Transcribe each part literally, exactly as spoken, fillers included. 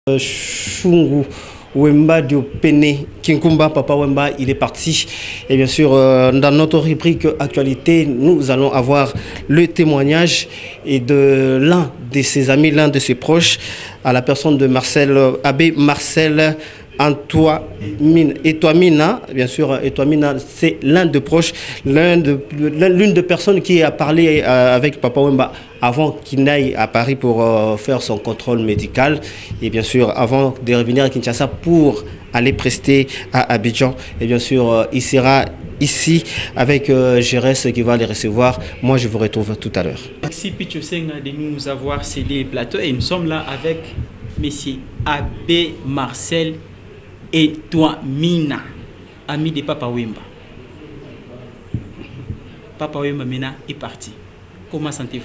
Shungu Wemba Diopene Kinkumba, Papa Wemba, il est parti. Et bien sûr, euh, dans notre rubrique actualité, nous allons avoir le témoignage et de l'un de ses amis, l'un de ses proches, à la personne de Marcel Abbé Marcel Antoine Etoamina. Bien sûr, Etoamina, c'est l'un de proches, l'un de l'une des personnes qui a parlé euh, avec Papa Wemba avant qu'il n'aille à Paris pour euh, faire son contrôle médical et bien sûr avant de revenir à Kinshasa pour aller prester à Abidjan. Et bien sûr, euh, il sera ici avec euh, Gérès qui va les recevoir. Moi, je vous retrouve tout à l'heure. Merci Pichosenga de nous avoir cédé le plateau et nous sommes là avec Monsieur Abbé Marcel Etoamina, ami de Papa Wemba. Papa Wemba maintenant est parti. Comment sentez-vous?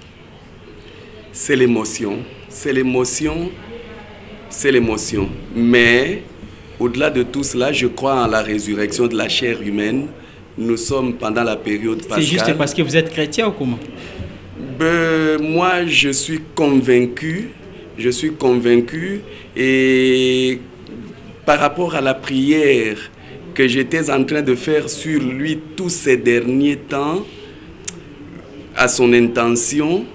C'est l'émotion, c'est l'émotion, c'est l'émotion. Mais au-delà de tout cela, je crois en la résurrection de la chair humaine. Nous sommes pendant la période pascale. C'est juste parce que vous êtes chrétien ou comment? Ben, moi, je suis convaincu, je suis convaincu et par rapport à la prière que j'étais en train de faire sur lui tous ces derniers temps, à son intention,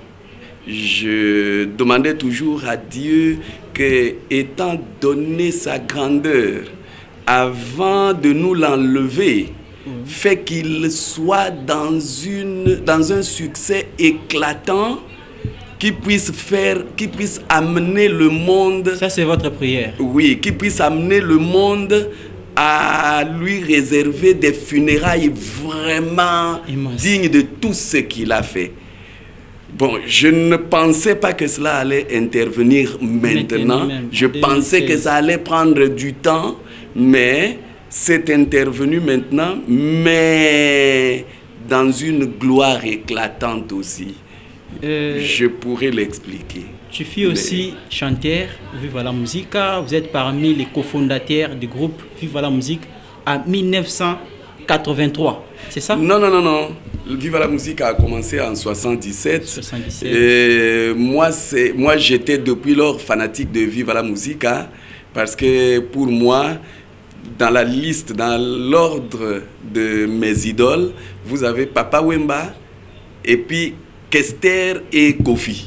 je demandais toujours à Dieu que, étant donné sa grandeur, avant de nous l'enlever, mmh. fait qu'il soit dans, une, dans un succès éclatant, qui puisse faire, qui puisse amener le monde... Ça, c'est votre prière. Oui, qui puisse amener le monde à lui réserver des funérailles vraiment immense, dignes de tout ce qu'il a fait. Bon, je ne pensais pas que cela allait intervenir maintenant. maintenant je pensais que ça allait prendre du temps, mais c'est intervenu maintenant, mais dans une gloire éclatante aussi. Euh, je pourrais l'expliquer. Tu fais aussi mais... chanteur, Viva la Musica. Vous êtes parmi les cofondateurs du groupe Viva la Musique en mille neuf cent quatre-vingt-trois, c'est ça? Non, non, non, non. Viva la Musique a commencé en soixante-dix-sept. soixante-dix-sept. Et moi, c'est, moi, j'étais depuis lors fanatique de Viva la Musica parce que pour moi, dans la liste, dans l'ordre de mes idoles, vous avez Papa Wemba et puis Kester et Kofi.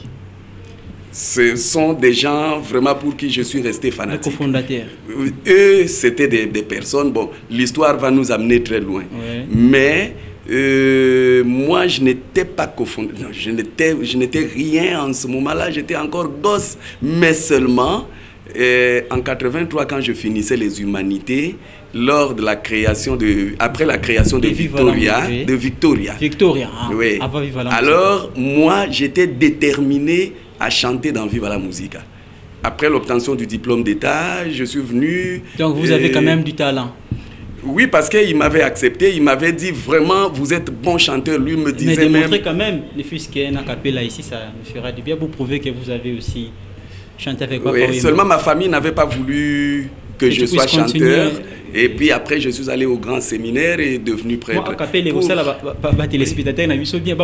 Ce sont des gens vraiment pour qui je suis resté fanatique. Les cofondateurs. Eux, c'était des, des personnes, bon, l'histoire va nous amener très loin. Ouais. Mais euh, moi, je n'étais pas cofondateur, je n'étais, je n'étais rien en ce moment-là, j'étais encore gosse. Mais seulement, euh, en quatre-vingt-trois, quand je finissais les humanités, lors de la création de, après la création de Victoria, de Victoria. Victoria, hein, oui. Avant Viva la Alors, moi, j'étais déterminé à chanter dans Viva la Musica. Après l'obtention du diplôme d'État, je suis venu... Donc, vous euh, avez quand même du talent. Oui, parce qu'il m'avait accepté, il m'avait dit vraiment, vous êtes bon chanteur. Lui me disait Mais démontrez même... quand même, le fils qui est un acapella ici, ça me fera du bien. Vous prouvez que vous avez aussi chanté avec Papa Oui, seulement ma famille n'avait pas voulu que, que je sois chanteur. Et puis après, je suis allé au grand séminaire et devenu prêtre. Moi, acapella, vous savez, les téléspectateurs, ils sont bien,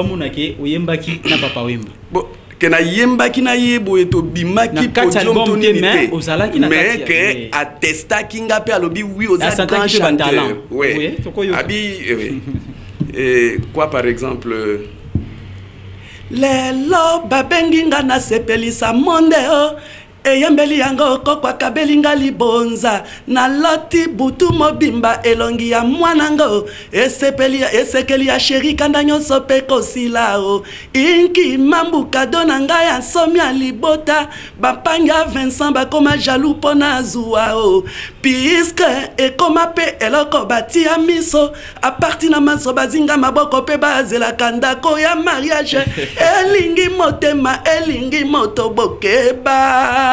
bon, que na yemba ki na yebo eto bimaki podium toni mais que attesta kinga pe alobi oui aux grand chanteur. Oui. Abi et quoi par exemple lelo babenginga na sepelisa monde eyembeli yango kokwa kabelinga libonza na loti butu mobimba elongi ya mwanango esepeli esekeli ya sheri kanda nyonso pe kosilao inki mambuka dona ngai ya nsomi ya libota bapanga Vincent bakoma jaloux pona zuwa o puisque ekoma pe eloko batia miso a partir na maso bazinga maboko pe bazelaka ndako ya mariage elingi motema elingi moto bokeba.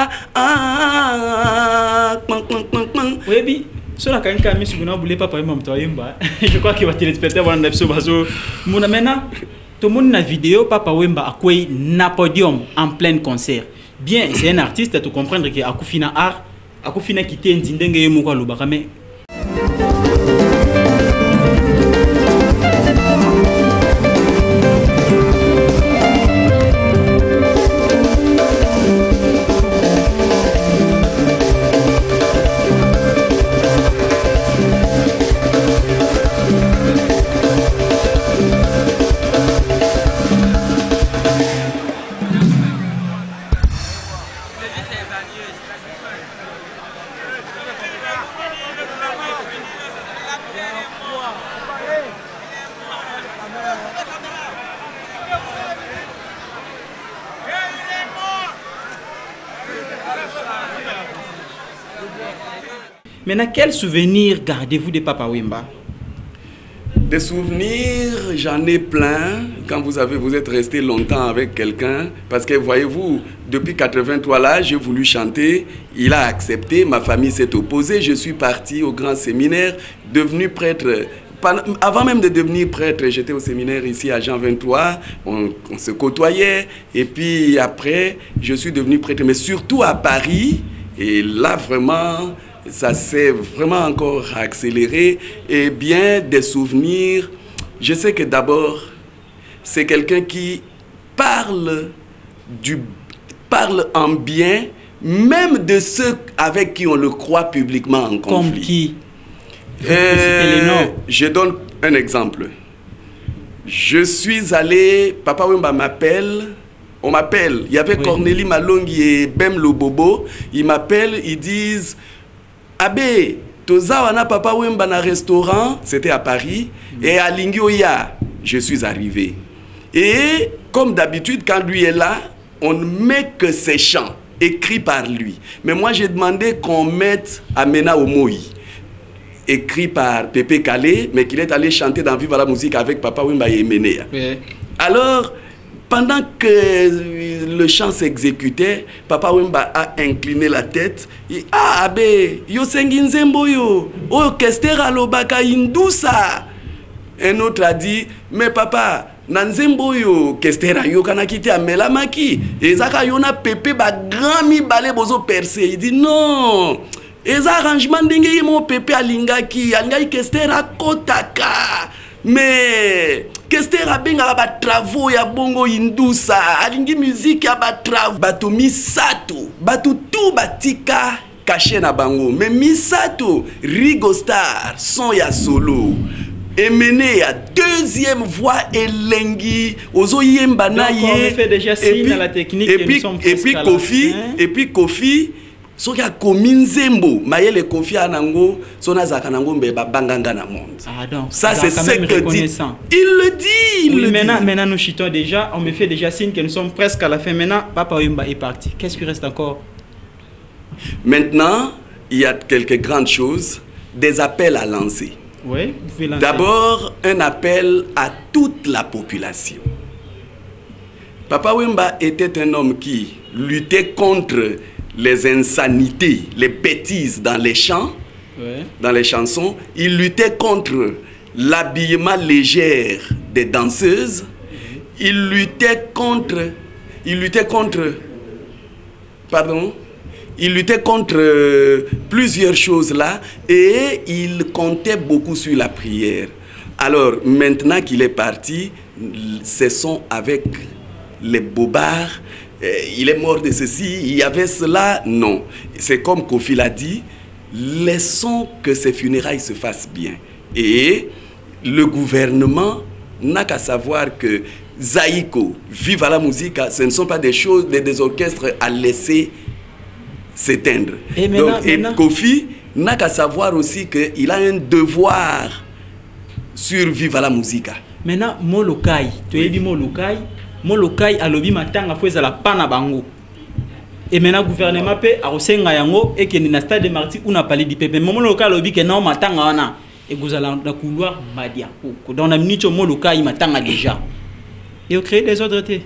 Ah, oui, oui. Sur la canne Camille, si vous n'en voulez pas parler, je crois qu'il va téléspectateur voir un épisode. Maintenant, tout le monde na vidéo, Papa Wemba a quoi na podium en plein concert. Bien, c'est un artiste, tu comprendre que Akufina art, Akufina qui t'est ndingue yemukwa lobaka mais Maintenant, quel souvenir gardez-vous de Papa Wemba? Des souvenirs, j'en ai plein. Quand vous, avez, vous êtes resté longtemps avec quelqu'un, parce que voyez-vous, depuis quatre-vingt-trois là, j'ai voulu chanter, il a accepté, ma famille s'est opposée, je suis parti au grand séminaire, devenu prêtre. Avant même de devenir prêtre, j'étais au séminaire ici à Jean vingt-trois, on, on se côtoyait, et puis après, je suis devenu prêtre, mais surtout à Paris, et là vraiment... ça s'est vraiment encore accéléré. Et bien des souvenirs. Je sais que d'abord, c'est quelqu'un qui parle, du, parle en bien, même de ceux avec qui on le croit publiquement en conflit. Comme qui? euh, Je donne un exemple. Je suis allé, Papa Wemba m'appelle, on m'appelle. Il y avait oui. Cornélie Malongi et Bem Lobobo. Ils m'appellent, ils disent... Abbé, tozawana Papa Wemba na restaurant, c'était à Paris, mmh. et à Lingioya, je suis arrivé. Et comme d'habitude, quand lui est là, on ne met que ses chants, écrits par lui. Mais moi, j'ai demandé qu'on mette Amena Omoi, écrit par Pépé Calé, mais qu'il est allé chanter dans Viva la musique avec Papa Wemba et Emenea. Oui. Alors, pendant que le chant s'exécutait, Papa Wemba a incliné la tête. Il ah, abe, yo sengi nzembo yo, o kestera lobaka indusa. Un autre a dit, mais papa, nanzembo yo kestera yo kanakiti amela maki. Ezaka yona pepe ba grand mi balé bozo percé. Il dit non. Eza arrangement ndenge mo pepe alingaki, alingaki kestera kotaka. Mais kestera benga ba travaux ya bongo indusa, alingi musique ya ba travaux. Bato misato, bato tout batika caché na bango. Mais misato, Rigo Star, son ya solo. Emené à deuxième voix elengi, ozo yemba na ye. On fait déjà signe à la technique et puis et puis Kofi, et puis Kofi so ya kominzembo mayele Kofi anango sona zakanango mbeba banganga na monde. Ah donc ça c'est ce que dit. Il le dit, il oui, le maintenant, dit. Maintenant nous chitons déjà, on me fait déjà signe que nous sommes presque à la fin. Maintenant Papa Wemba est parti. Qu'est-ce qui reste encore? Maintenant, il y a quelques grandes choses, des appels à lancer. Oui, vous pouvez lancer. D'abord, un appel à toute la population. Papa Wemba était un homme qui luttait contre les insanités, les bêtises dans les chants, ouais. dans les chansons. Il luttait contre l'habillement léger des danseuses. Mmh. Il luttait contre... Il luttait contre... Pardon Il luttait contre euh, plusieurs choses là. Et il comptait beaucoup sur la prière. Alors, maintenant qu'il est parti, cessons avec les bobards. Il est mort de ceci, il y avait cela. Non. C'est comme Kofi l'a dit, laissons que ces funérailles se fassent bien. Et le gouvernement n'a qu'à savoir que Zaïko, Viva la musique, ce ne sont pas des choses, des, des orchestres à laisser s'éteindre. Et, maintenant, Donc, et maintenant... Kofi n'a qu'à savoir aussi qu'il a un devoir sur Viva la musique. Maintenant, Molokai, tu as dit Molokai. Molokai alobi matanga fo ezala pana bango. Et maintenant gouvernement pe a osenga yango et que na stade de Martyrs on a parlé du peuple. Molokai alobi que non matanga wana et vous allez dans couloir Madia. Dans la minute Molokai matanga déjà. Et au créer des autres thés.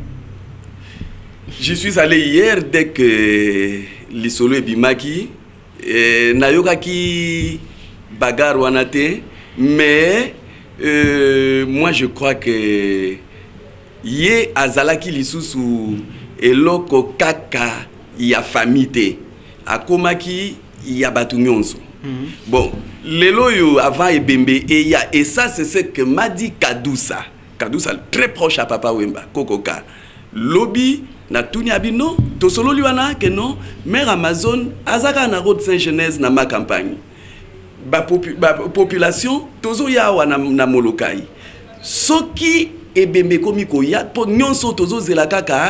Je suis allé hier dès que Lisolo et Bimaki nayoka ki bagarre wana te, mais euh, moi je crois que Ye azalaki lisusu eloko kaka ya famite akomaki ya batu nyonso. Mm -hmm. Bon, lelo yo avant ebembe et ya et ça c'est ce que m'a dit Kadousa. Kadousa très proche à Papa Wemba, Kokoka. Lobby na tuni abino to solo liwana que non, mère Amazon azaka na route Saint-Genèse na ma campagne. Ba, popu, ba population tozo ya wana na Molokai. Soki et bembe komiko ya po nyonso tozo zela kaka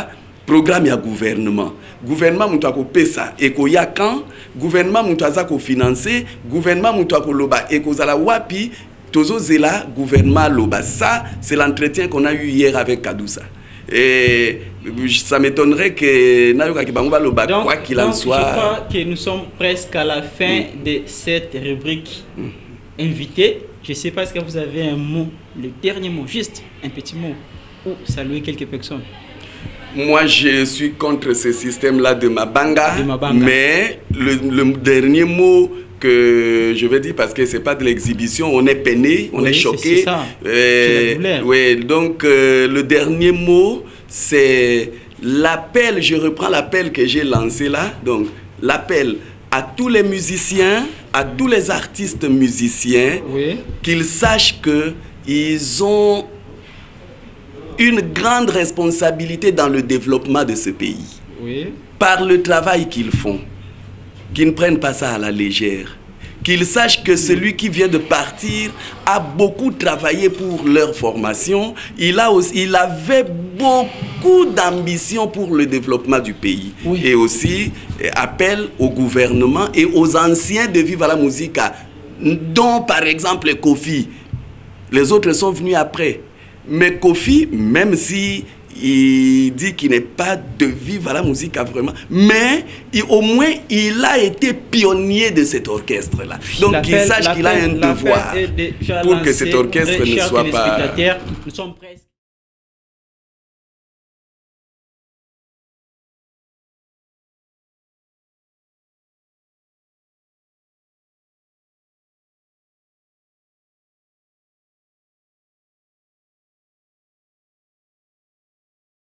programme ya gouvernement gouvernement mutu akopesa ekoya quand gouvernement mutu aza kofinancer gouvernement mutu akoloba ekozala wapi tozozela gouvernement loba. Ça c'est l'entretien qu'on a eu hier avec Kadousa. Et ça m'étonnerait que Nayoka Kibangoba loba quoi qu'il en soit. Je crois que nous sommes presque à la fin mm. de cette rubrique mm. invitée. Je ne sais pas si vous avez un mot, le dernier mot, juste un petit mot, ou saluer quelques personnes. Moi, je suis contre ce système-là de Mabanga, de Mabanga. Mais le, le dernier mot que je vais dire, parce que c'est pas de l'exhibition, on est peiné, on oui, est choqué. C'est ça. Euh, oui, donc euh, le dernier mot, c'est l'appel, je reprends l'appel que j'ai lancé là, donc l'appel à tous les musiciens, à tous les artistes musiciens, oui. qu'ils sachent qu'ils ont une grande responsabilité dans le développement de ce pays. Oui. Par le travail qu'ils font, qu'ils ne prennent pas ça à la légère. Qu'ils sachent que celui qui vient de partir a beaucoup travaillé pour leur formation. Il, a aussi, il avait beaucoup d'ambition pour le développement du pays. Oui. Et aussi, appel au gouvernement et aux anciens de Viva la Musica, dont par exemple Kofi. Les autres sont venus après. Mais Kofi, même si il dit qu'il n'est pas de Viva la Musica vraiment, mais il, au moins il a été pionnier de cet orchestre-là. Donc il sache qu'il a un devoir pour que cet orchestre ne soit pas... Nous sommes presque...